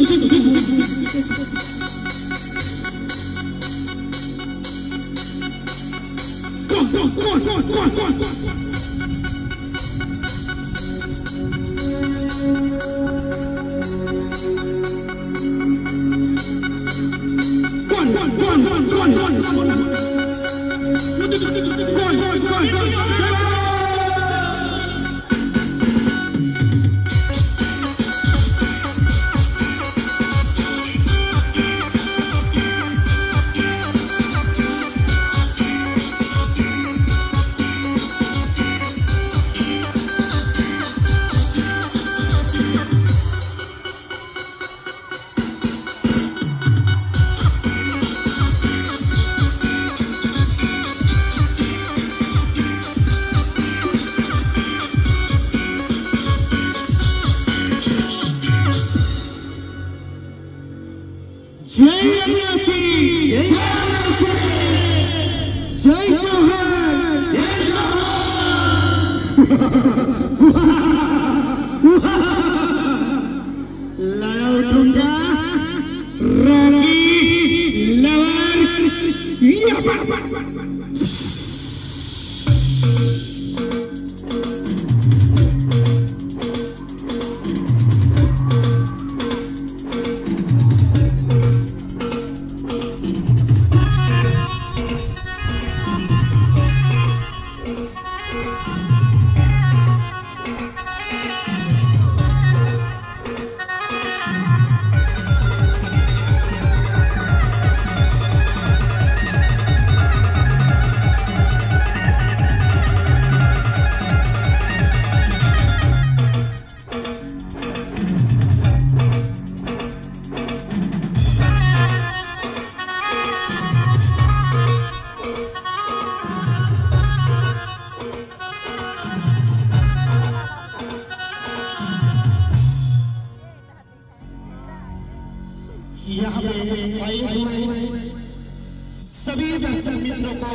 सभी दर्शक मित्रों को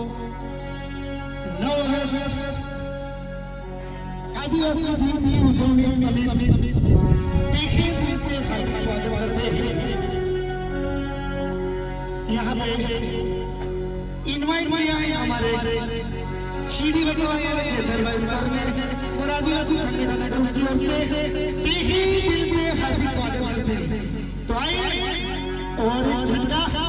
आदिवासी धर्म उजवनी समिति देखे दिल से हार्दिक स्वागत करते हैं। यहाँ पे इनवाइट किया है हमारे शीडी बसवाई वाले चेतन भाई सर ने और आदिवासी संगठन की ओर से देखे दिल से हार्दिक स्वागत करते हैं। तो आइए और एक झंडा